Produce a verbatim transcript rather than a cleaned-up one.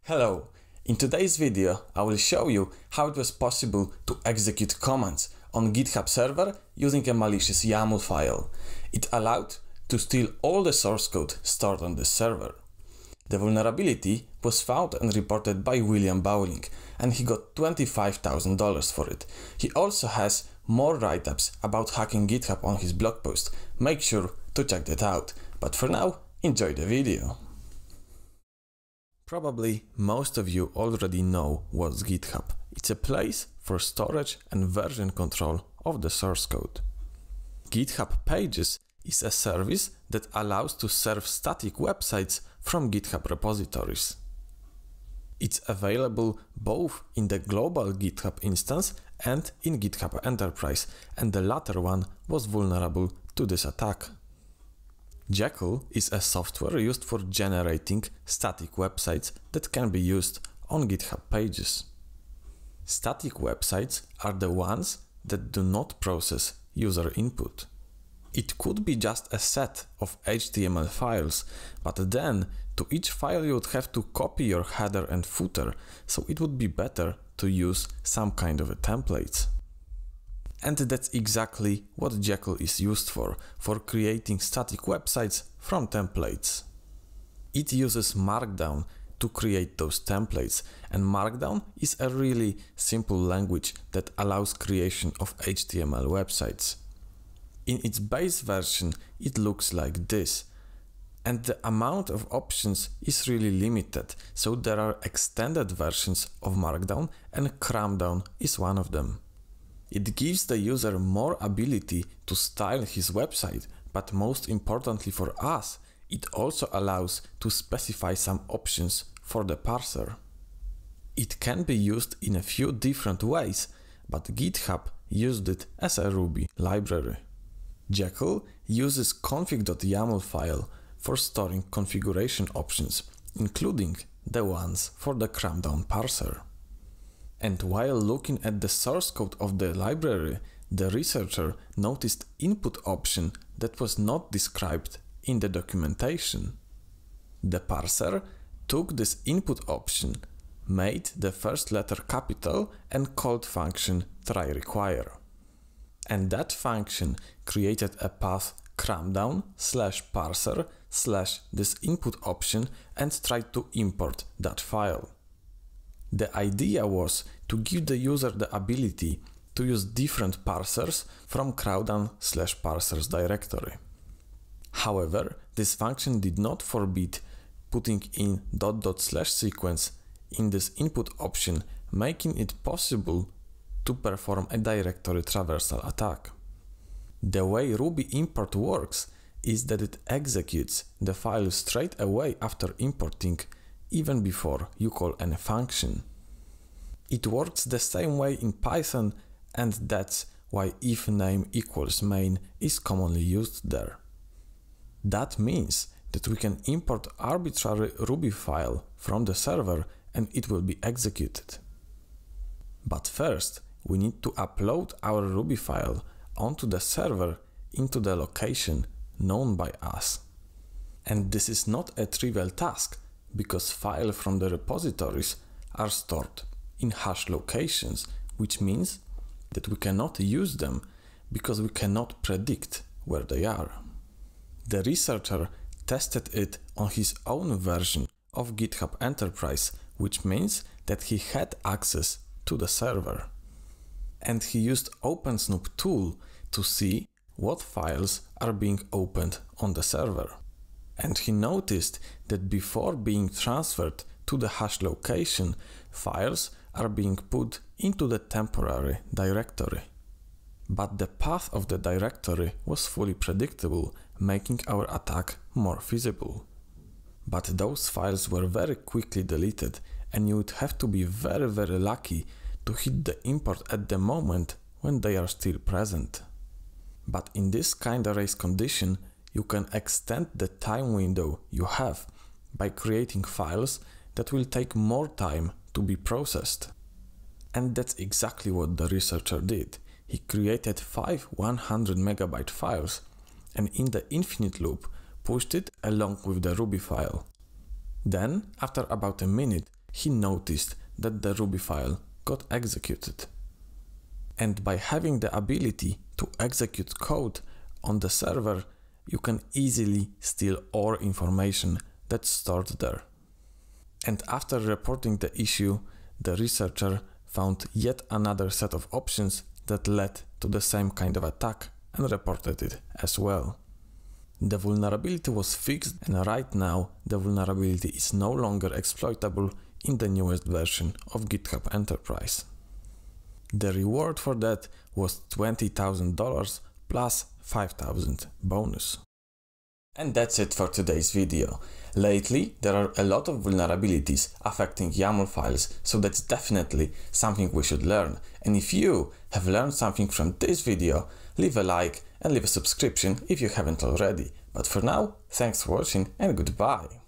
Hello! In today's video I will show you how it was possible to execute commands on GitHub server using a malicious YAML file. It allowed to steal all the source code stored on this server. The vulnerability was found and reported by William Bowling, and he got twenty-five thousand dollars for it. He also has more write-ups about hacking GitHub on his blog post. Make sure to check that out. But for now, enjoy the video. Probably most of you already know what's GitHub. It's a place for storage and version control of the source code. GitHub Pages is a service that allows to serve static websites from GitHub repositories. It's available both in the global GitHub instance and in GitHub Enterprise, and the latter one was vulnerable to this attack. Jekyll is a software used for generating static websites that can be used on GitHub Pages. Static websites are the ones that do not process user input. It could be just a set of H T M L files, but then to each file you would have to copy your header and footer, so it would be better to use some kind of a template. And that's exactly what Jekyll is used for, for creating static websites from templates. It uses Markdown to create those templates, and Markdown is a really simple language that allows creation of H T M L websites. In its base version, it looks like this, and the amount of options is really limited, so there are extended versions of Markdown, and Cramdown is one of them. It gives the user more ability to style his website, but most importantly for us, it also allows to specify some options for the parser. It can be used in a few different ways, but GitHub used it as a Ruby library. Jekyll uses config.yaml file for storing configuration options, including the ones for the Cramdown parser. And while looking at the source code of the library, the researcher noticed input option that was not described in the documentation. The parser took this input option, made the first letter capital and called function try_require. And that function created a path cramdown slash parser slash this input option and tried to import that file. The idea was to give the user the ability to use different parsers from cramdown slash parsers directory. However, this function did not forbid putting in dot dot slash sequence in this input option, making it possible to perform a directory traversal attack. The way Ruby import works is that it executes the file straight away after importing, even before you call any function. It works the same way in Python, and that's why if name equals main is commonly used there. That means that we can import arbitrary Ruby file from the server and it will be executed. But first, we need to upload our Ruby file onto the server into the location known by us. And this is not a trivial task, because files from the repositories are stored in hash locations, which means that we cannot use them because we cannot predict where they are. The researcher tested it on his own version of GitHub Enterprise, which means that he had access to the server. And he used OpenSnoop tool to see what files are being opened on the server. And he noticed that before being transferred to the hash location, files are being put into the temporary directory. But the path of the directory was fully predictable, making our attack more feasible. But those files were very quickly deleted, and you would have to be very very lucky to hit the import at the moment when they are still present. But in this kind of race condition, you can extend the time window you have by creating files that will take more time to be processed. And that's exactly what the researcher did. He created five one hundred megabyte files and in the infinite loop pushed it along with the Ruby file. Then, after about a minute, he noticed that the Ruby file got executed. And by having the ability to execute code on the server, you can easily steal all information that's stored there. And after reporting the issue, the researcher found yet another set of options that led to the same kind of attack and reported it as well. The vulnerability was fixed, and right now the vulnerability is no longer exploitable in the newest version of GitHub Enterprise. The reward for that was twenty thousand dollars plus five thousand dollars bonus. And that's it for today's video. Lately, there are a lot of vulnerabilities affecting YAML files, so that's definitely something we should learn. And if you have learned something from this video, leave a like and leave a subscription if you haven't already. But for now, thanks for watching and goodbye.